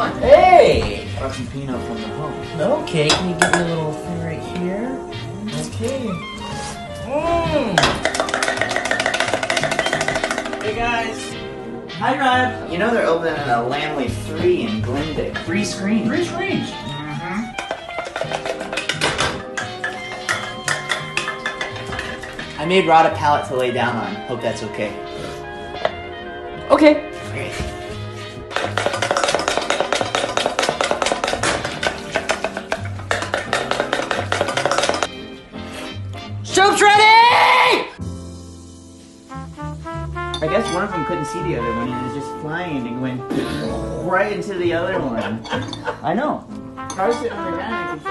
on. Hey! Brought some peanut from the home. Okay, can you give me a little thing right here? Okay. Hey guys. Hi, Rod. You know they're opening a Lamley 3 in Glendale. 3 screens. 3 screens. I made Rod a pallet to lay down on. Hope that's okay. Okay. Okay. Soup's ready! I guess one of them couldn't see the other one and it was just flying and went right into the other one. I know. I was sitting on the ground and I could